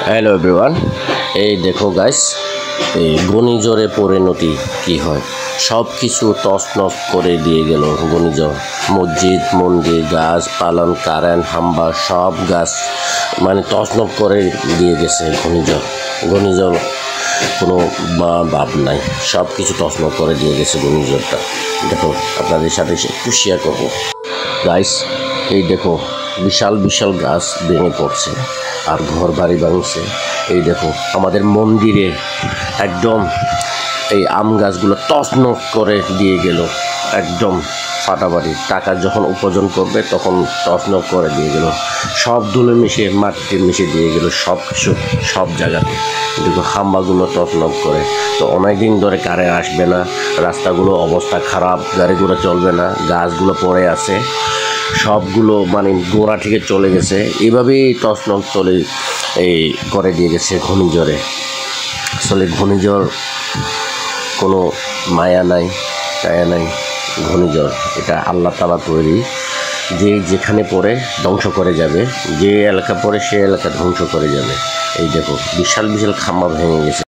Hello everyone, এই দেখো guys, এই ঘূর্ণিঝড়ে পরিণতি কী হয়। সব কিছু তছনছ করে দিয়ে গেল ঘূর্ণিঝড়। মসজিদ, মন্দির, গাছ পালন, কারেন্ট, হাম্বা সব গাছ মানে তছনছ করে দিয়ে গেছে ঘূর্ণিঝড়। ঘূর্ণিঝড় কোনো ভাব নাই, সব কিছু তছনছ করে দিয়ে গেছে ঘূর্ণিঝড়টা। দেখো আপনাদের সাথে একটু শেয়ার করবো গাইস। এই দেখো বিশাল বিশাল গাছ ভেঙে পড়ছে আর ঘর বাড়ি ভাঙছে। এই দেখো আমাদের মন্দিরে একদম এই আম গাছগুলো তছনছ করে দিয়ে গেল, একদম ফাটাফাটি। টাকা যখন উপার্জন করবে তখন তছনছ করে দিয়ে গেল, সব ধুলো মিশিয়ে মাটিতে মিশিয়ে দিয়ে গেল, সব কিছু সব জায়গাতে। দেখো খাম্বাগুলো তছনছ করে। তো অনেক দিন ধরে কারেন্ট আসবে না, রাস্তাগুলো অবস্থা খারাপ, গাড়িগুলো চলবে না, গাছগুলো পড়ে আছে, সবগুলো মানে গোড়া থেকে চলে গেছে। এইভাবেই তছনছ চলে এই করে দিয়ে গেছে ঘূর্ণিঝড়ে। আসলে ঘূর্ণিঝড় কোনো মায়া নাই, টায়া নাই। ঘূর্ণিঝড় এটা আল্লাহ তাআলা তৈরি, যে যেখানে পড়ে ধ্বংস করে যাবে, যে এলাকা পড়ে সে এলাকা ধ্বংস করে যাবে। এই দেখো বিশাল বিশাল খাম্বা ভেঙে গেছে।